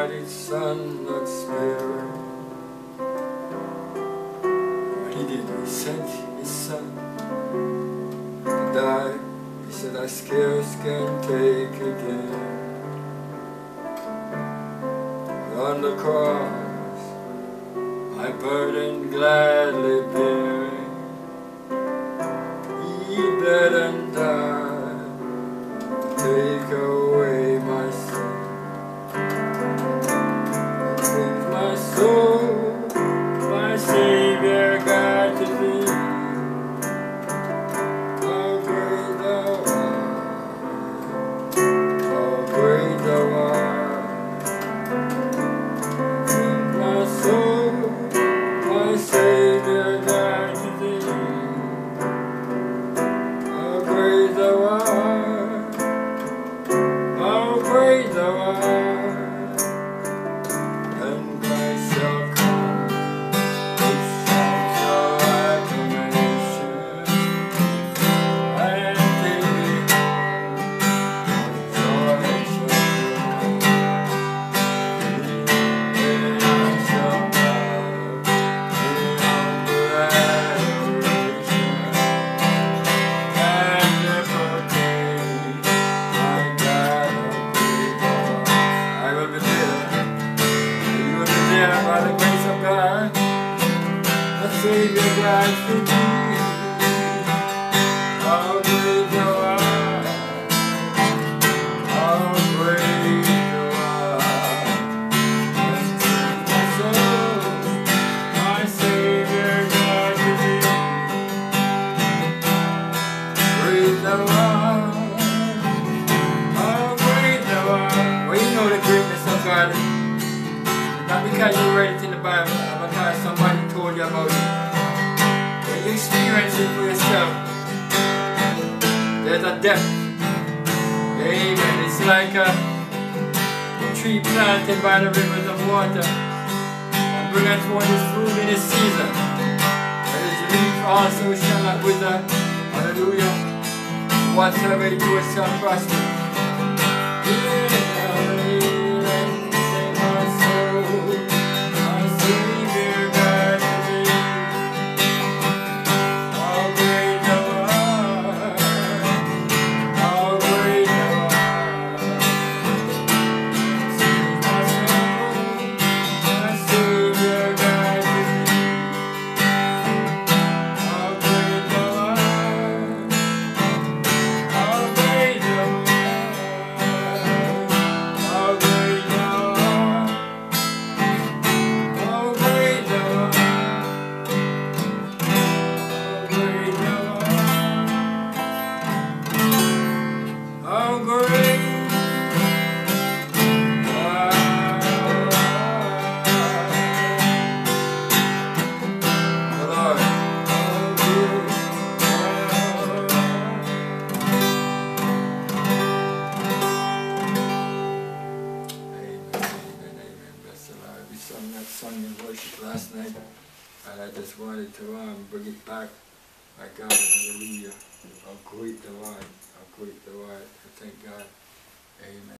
body, Son, not spirit. What he did, he sent his Son to die. He said, I scarce can take again. On the cross, my burden gladly bearing, he bled and died to take away my sin. It brings my soul, my Savior God, to thee. How great thou art, how great thou art. My Savior God, to thee. How great thou art, how great thou art. And Christ shall come with songs of acclamation, and take me home with joy and joy. And I shall by the grace of God, the Savior God to thee. How great thou art, how great thou art. My soul, my Savior God to thee. Great thou art, how great thou art. Well, you know the greatness of God. Not because you read it in the Bible, but because somebody told you about it. When you experience it for yourself, there's a depth. Amen. It's like a tree planted by the rivers of water and bringeth forth its fruit in its season. And its leaf also shall not wither. Hallelujah. Whatsoever it doeth shall prosper. Sung in worship last night, and I just wanted to bring it back. My God, hallelujah. How great thou art, how great thou art. I thank God. Amen.